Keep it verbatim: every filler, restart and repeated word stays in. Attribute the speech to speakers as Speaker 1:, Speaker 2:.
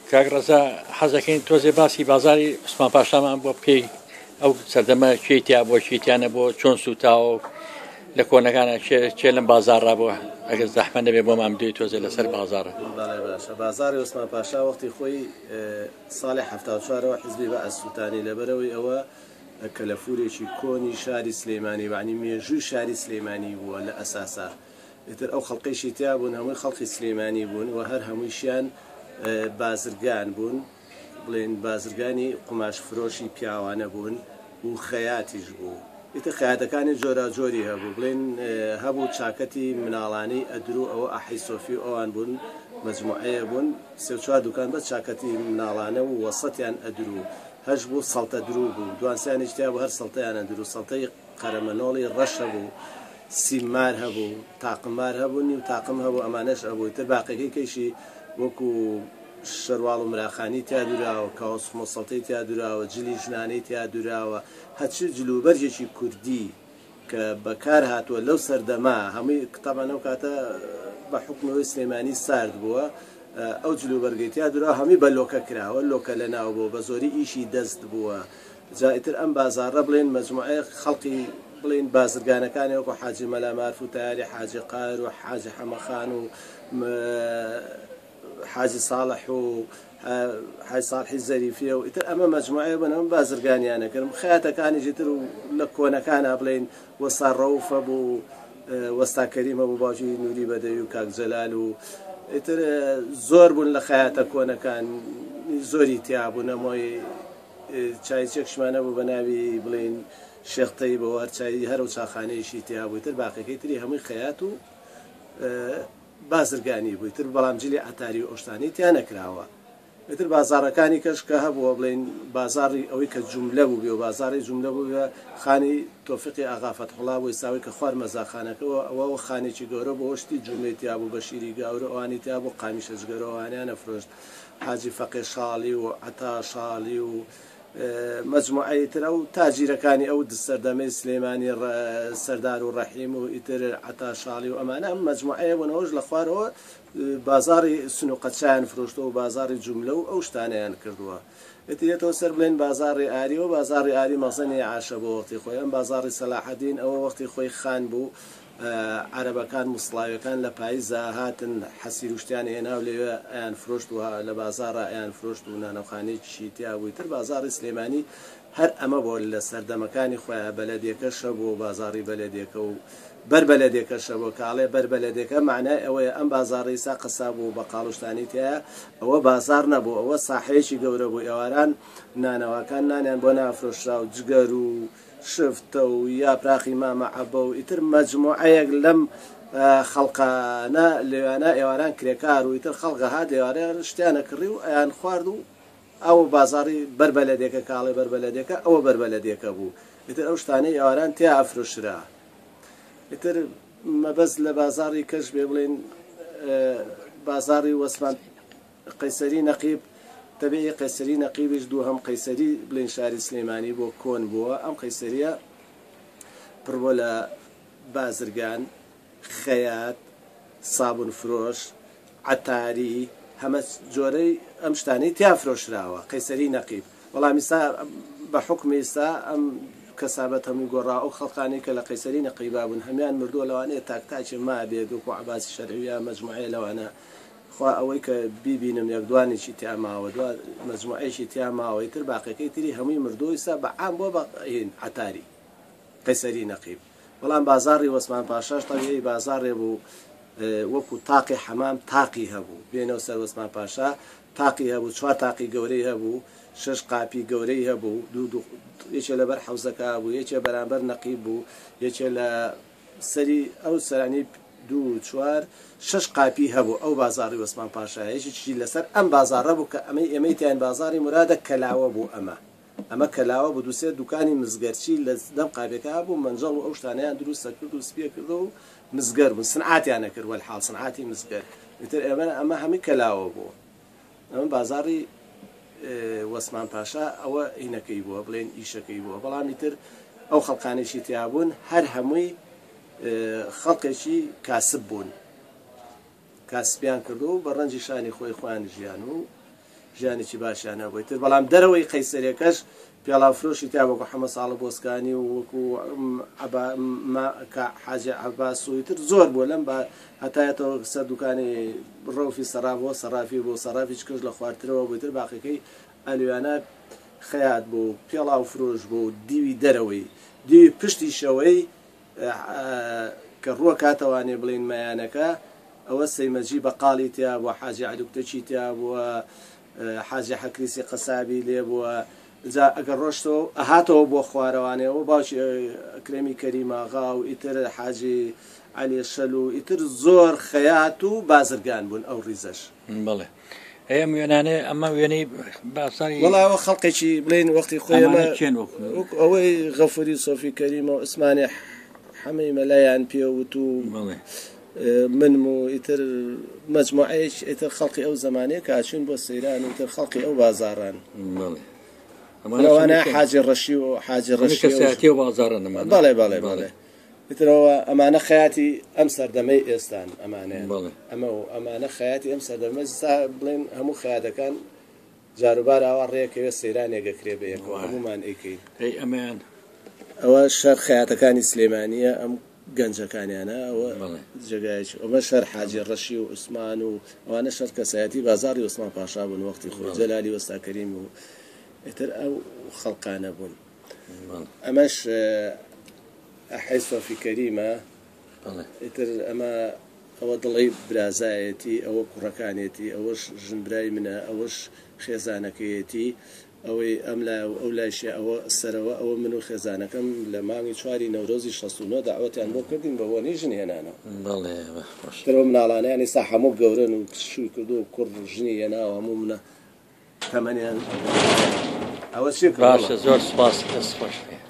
Speaker 1: کاگڕەزا حەزەکەین تۆزێ باسی بازاری عوسمان پاشامان بۆ بکەی ئەو سەردەمە چێتیا بۆ چێتیانە بۆ چۆن سوتاوە لە کۆنەکانە چێ لەم بازارڕا بووە ئەگەر زەحمە نەبێ بۆمان بدوێت تۆزێ لەسەر بازارە.
Speaker 2: باشە بازاری عوسمان پاشا وەختی خۆی ساڵی هەفتاد و چوارەوە حیزبی بە ئەسووتانی لەبەرەوەی ئەوە کەلەفورێکی کۆنی شاری سلێمانی وعنی مێژووی شاری سلێمانی بووە لە ئەساسا ئیتر ئەو خەڵقیشی تیا بوون هەمووی خەڵقی سلێمانی بوون و هەر هەموویشیان بازرگان بوون بڵێن بازرگانی قماش فرۆشی پیاوانە بوون و خەیاتیش بوو. ئیتر خەیاتەکانی جۆرا جۆری هەبوو بڵێن هەبوو چاکەتی مناڵانی ئەدرو ئەوە ئەحی سۆفی ئەوان بوون مەجموعەیە بوون سێ چوار دوکان بە چاکەتی مناڵانە و وەسەتیان ئەدرو هەش بوو سەڵتە درو بوو دوانسیانیش تیا بوو هەر سەڵتەیانە درو سەڵتەی قەرەمەنۆڵی ڕەش هەبوو سیمار هەبوو تاقمار هەبوو نی و تاقم هەبوو ئەمانەش هەبوو تر باقیەکەی کەیشی وەکو شەرواڵ و مراخانی تیا دوراوە کاوس مۆسەڵتەی تیا دوراوە جلی ژنانەی تیا دوراوە هەچی جلوبەرجێکی کوردی کە بەکار هاتووە لەو سەردەما هەمووی کتابانە و کاتە بە حکمەوەی سلێمانی سارد بووە ئەو جلوبەرگەی تیا دوراوە هەمووی بە لۆکە کراوە لۆکە لە ناو بوو بە زۆری ئیشی دەست بووە جایتر ئەم بازارڕە بڵێن مەجموعەیە خەڵقی بڵین بازرگانەکانی وەکو حاجی مەلا مارف و تایاری حاجی قایر و حاجی حەمەخان و حاجی ساڵح و حاجی ساڵحی زەریفیە و ئیتر ئەمە مەجموعەیە بن ئەم بازرگانیانەکردم خەیاتەکانی تر و لە کۆنەکانە بڵین وەستا ڕەوفە بوو وەستا کەریمە بوو باوکی نووری بەدەوی و کاک جەلال و ئیتر زۆر بوون لە خەیاتە کۆنەکان زۆری تیا بوون ئەمۆی چایچێکشمانە بوو بە ناوی بڵین شێختەی بۆ هەرچایی هەرو چاخانەیەشی تیا بووی تر باقیەکەی تری هەمووی خەیات و بازرگانی بووی تر بەڵام جلی ئەتاری و ئۆشتانی تیا نەکراوە. ئیتر بازارەکانی کەش کە هەبووە بڵین بازاری ئەوەی کە جوملە بوو بێ و بازاری جوملە بوو خانی تۆفیقی ئاغا فەتحوڵا بووی ساوی کە خوار مەزاخانەکەەوە ئەوە خانێکی گەورە بۆ شتی جوملەی تیا بوو بە شیری گاورە ئەوانی تیا بوو قامی شەجگەرەوانیانە فرۆشت حاجی فەقێ شاڵی و عەتا شاڵی و مەجموعەی تر ئەو تاجیرەکانی ئەو سەردەمەی سلێمانی سەردار و ڕەحیم و ئیتر عەتا شاڵی و ئەمانە ئەم مەجموعەیە بوونەوەش لە خوارەوە بازاری سنووقەتچیان فرۆشتەوە و بازاری جوملە و ئەو شتانیان کردووە. ئێتێتەوە سەر بڵێن بازاری ئاری و بازاری ئاری مەزنی عاشە بۆ وەختی خۆی ئەم بازاری سەلاحەدین ئەوە وەختی خۆی خان بوو عەرەبەکان موسڵاویەکان لە پاییزا هاتن حەسیر و شتیان هێناو لێوێ ئەیان فرۆشت و لە بازارە ئەیان فرۆشت و نانەخانەیەکی تیا بووی تر بازاری سلێمانی هەر ئەمە بۆ لە سەردەمەکانی خۆیان بەلەدێکەشە بۆ بازاری بەلەدێکە و بەر بەلەدێکەشە بۆ کاڵێ بەر بەلەدێکە معنای ئەوەیە ئەم بازاری سا قسا بوو بە قاڵوشتانی تایە ئەوە بازار نەبوو ئەوە ساحەیەکی گەورە بوو ئێواران نانەوەکان نانیان بۆ نافرۆشرا و جگەر و شفتە و یاپراخی مامەعەبە و ئیتر مەجموعەیەک لەم خەڵقانە لێوانە ئێواران کرێکار و ئیتر خەڵقە هات ئێوارەیان شتیانە کڕی و ئەیان خوارد و ئەو بازاری بەر بەلەدێکە کاڵێ بەر بەلەدێکە ئەوە بەر بەلەدێکە بوو ئیتر ئەو شتانەی ئێواران تیا ئەفرۆشرا. ئیتر مەبەست لە بازاری کەش بێ بڵێن بازاری وەسمان قەیسەری نەقیب تەبیعی قەیسەری نەقیبش دوو هەم قەیسەری بڵێن شاری سلێمانی بۆ کۆن بووە ئەم قەیسەریە پڕ بۆ لە بازرگان خەیات سابون فرۆش عەتاری هەمە جۆرەی ئەم شتانەی تیا فرۆشراوە قەیسەری نەقیب. وەڵام ئێستا بە حوکمی ئێستا ئەم کەسابەت هەمووی گۆڕا ئەو خەڵقانی کە لە قەیسەری نەقیبا بوون هەمیان مردووە لەوانەیە تاکتاکی ما بێت وەکو عەباسی شەرعیە مەجموعەیە لەوانە خوا ئەوەی کە بیبینم یەکدوانێکی تیا ماوە دو مەجموعەیەکی تیا ماوەی تر باقیەکەی تری هەمووی مردووە ئێستا بەعام بۆ بە عەتاری قەیسەری نەقیب. بەڵام بازاری وەسمان پاشاش تەبیعی بازارێ بوو وەکو تاقی حەمام تاقی هەبوو بێنەوە سەر وەسمان پاشا تاقی هەبوو چوار تاقی گەورەی هەبوو شش قاپی گەورەی هەبوو دوو یەکێ لەبەر حەوزەکە بوو یەکێ بەرامبەر نەقیب بوو یەکێ لە سەری ئەو سەرانی دوو چوار شش قاپی هەبوو ئەو بازاری وەسمان پاشایەکی لەسەر ئەم بازارڕە بوو کە ئەمەی ئێمەیتیان بازاری مرادە کەلاوە بوو ئەمە ئەمە کەلاوە بوو دووسێ دوکانی مزگەرچی لە دەم قاپێکە بوو مەنجەڵ و ئەو شتانەیان دروستە کرد و سپیە کردو و مزگەر بوو سنعاتیانە کرد وەلحاڵ سنعاتی مزگەر ئیتر ئێمە ئەمە هەمووی کەلاوە بوو. ئەمە بازاری وەسمان پاشا ئەوە عینەکەی بووە بڵێن ئیشەکەی بووە. بەڵامی تر ئەو خەڵقانێکی تیابوون هەر هەمووی خەڵقێکی کاسب بوون کاسبیان کردو و بە ڕەنجی شانی خۆی خوان ژیان و ژیانێکی باشیانە بوویتر بەڵام دەرەوەی قەیسەریەکەش پیاڵافرۆشی تا وەکو حەمە ساڵە بۆسکانی و وەکو حاجە عەباس و تر زۆر بوو لەم بە هەتایەتەوە سەر دوکانی ڕۆفی سەرافەوە سەرافی بۆ سەرافی کەش لە خواردترەوە بوویتر باقیەکەی ئەلویانە خەیات بوو پێڵاو فرۆش بوو دیوی دەرەوەی دیوی پشتی شەوەی کە ڕووە کاتەوانێ بڵین مەیانەکە ئەوە سەیمەجی بەقاڵی تیا بووە حاجی عەدوکتەچی تیا بووە حاجی حەکریسی قەسابی لێ بووە جا ئەگەر ڕۆشتەوە ئەهاتەوە بۆ خوارەوانەوە باوکی ئەکرەمی کەریماغا و ئیتر حاجی عەلی شەل و ئیتر زۆر خەیات و بازرگان بوون ئەو ڕیزەش
Speaker 1: بەڵێ هەیە وێنانێ ئەمە وێنەی باساری
Speaker 2: وەڵاوە خەڵقێکی بڵێن وەختی خۆیمە ئەوەی غەفوری سۆفی کەریمە و ئوسمانی حەمەی مەلایان پێوت و من و ئیتر مەجموعەیەک ئیتر خەڵقی ئەو زمانەیە کە ئاچوون بۆ سەیران و ئیتر خەڵقی ئەو بازاڕان ئەوانە حاجی ڕەشی و حاجی ڕەشی
Speaker 1: و بازاڕن
Speaker 2: بەڵێ بەڵێ بەڵێ ئیترەوە ئەمانە خەیاتی ئەم سەردەمەی ئێستان ئەمانەیە ئەمە و ئەمانە خەیاتی ئەم سەردەمە بڵێن هەموو خەیاتەکان جاروبار ئاوا ڕێکەوە سەیرانێگەکرێ بە یەکەوە هەمومان ئەیکەین
Speaker 1: ئەمەیان
Speaker 2: ئەوە شەر خەیاتەکانی سلێمانیە ئەم گەنجەکانیانە ئەوە جێگایکی ئەمە شەر حاجی ڕەشی و عوسمان و ئەوانە شەر کەسایەتی بازاڕی عوسمان پاشا بوون وەختی خۆی جەلالی وەستا کەریم و ئیتر ئەو خەڵقانە بوون ئەمەش ئەحەی سۆفی کەریمە ئیتر ئەمە ئەوە دڵی برازایەتی ئەوە کوڕەکانێتی ئەوەش ژنبرای منە ئەوەش خێزانەکەیەتی ئەوەی ئەم لا ئەو لاشە ئەوە سەرەوە ئەوە من و خێزانەکەم لە مانگی چواری نەورۆزی شەست و نۆ داوەتیان بۆ کردین بەوەنی ژنێنانەوە ترەوە مناڵانەیان ئێستا هەموو گەورن و شووی کردو و کوڕ ژنی هێناوە هەموو منە تەمەنیان ئەوە چی
Speaker 1: باشە زۆر سوپاس دەست خۆش